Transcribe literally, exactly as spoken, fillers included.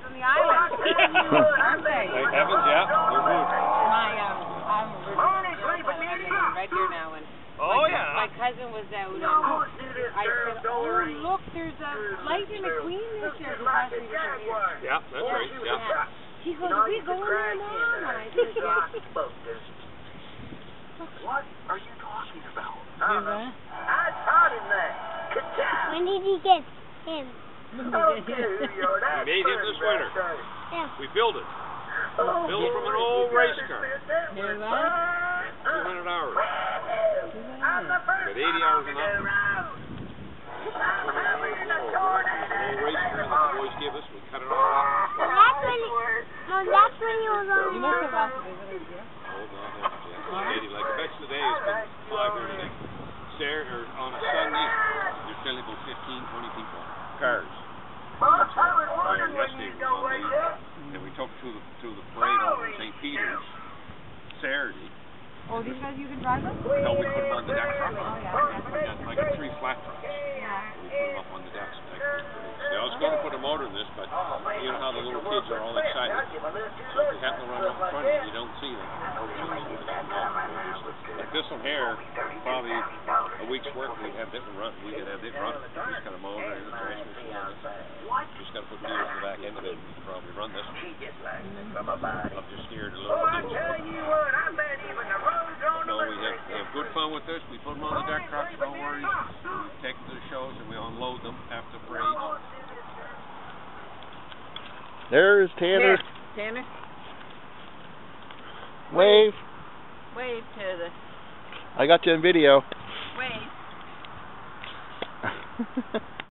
on the island. Aren't they? Lake Evans, yeah. They're good. My, um, I'm right here now. And Oh, my, yeah. My cousin was out, and I said, oh, look, there's a Lightning McQueen this year. Yeah, that's right, yeah. He goes, we going there, Mom? And I said, yeah. What are you talking about? Here's that. I taught him that. When did he get him? We made him this winter. Yeah. We built it. Built from an old race car. Here's that. two hundred hours. With eighty hours an hour. An old race car that the boys gave us. We cut it all off. So that's when he, no, that's when he was on You the must have road. asked me, isn't it? Oh, no, no. Steady. Like I bet today has been five every day. Saturday, or on a Sunday, there's still about fifteen, twenty people. Cars. And yesterday was unbelievable. And we took to the, to the parade over in Saint Peter's Saturday. Oh, these guys, you can drive them? No, we put them on the deck truck. Oh, yeah. We got, I got three flat trucks. We put them up on the decks. I was going to put a motor in this, but you know how the little kids are all excited. So if you happen to run up in front of them, you don't see them. Like this one here, probably a week's work, we'd have it run. We could have it run. Just got a motor and a transmission on it. Just got to put gears in the back end of it. We could probably run this one. I've just steered a little bit. No, we have, we have good fun with this. We put them on the deck trucks, no worries. We take them to the shows and we unload them after the parade. There's Tanner. Here, Tanner, Wave. wave to the, I got you in video. wave.